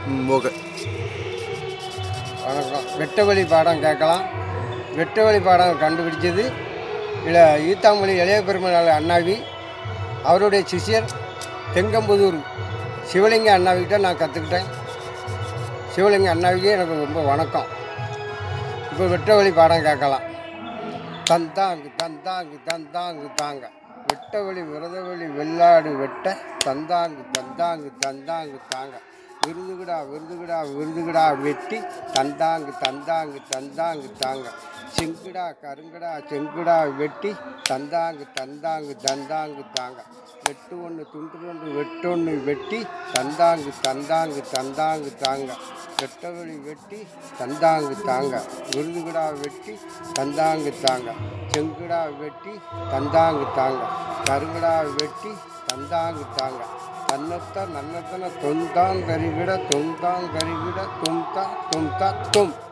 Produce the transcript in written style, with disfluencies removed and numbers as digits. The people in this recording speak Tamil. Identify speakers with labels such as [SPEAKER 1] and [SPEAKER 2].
[SPEAKER 1] ஓகே. வணக்கம். வெட்ட வழி பாடம் கேட்கலாம். வெட்ட வழி பாடம் கண்டுபிடிச்சது இல்லை ஈத்தாமொழி இளைய பெருமாள் அண்ணாவி, அவருடைய சிஷியர் தெங்கம்புதூர் சிவலிங்க அண்ணாவிக்கிட்ட நான் கற்றுக்கிட்டேன். சிவலிங்க அண்ணாவிக்கே எனக்கு ரொம்ப வணக்கம். இப்போ வெட்ட வழி பாடம் கேட்கலாம். தந்தாங்கு தந்தாங்கு தந்தாங்கு தாங்க, வெட்ட வழி விரத வழி வெள்ளாடு வெட்ட, தந்தாங்கு தந்தாங்கு தந்தாங்கு தாங்க, விருதுகிடா விருதுகிடா விருதுகிடா வெட்டி, தந்தாங்கு தந்தாங்கு தந்தாங்கு தாங்க, செங்குடா கருங்கடா செங்குடா வெட்டி, தந்தாங்கு தந்தாங்கு தந்தாங்கு தாங்க, வெட்டு ஒன்று துண்டு ஒன்று வெட்டொன்று வெட்டி, தந்தாங்கு தந்தாங்கு தந்தாங்கு தாங்க, வெட்ட வழி வெட்டி தந்தாங்கு தாங்க, விருதுகிடா வெட்டி தந்தாங்கு தாங்க, செங்குடா வெட்டி தந்தாங்கு தாங்க, கருங்கடா வெட்டி தந்தாங்கு தாங்க, தன்னத்த நன்னத்தன தொந்தாங் கரிவிட தொந்தாங் கரிவிட தொந்தா தொந்தா தொம்.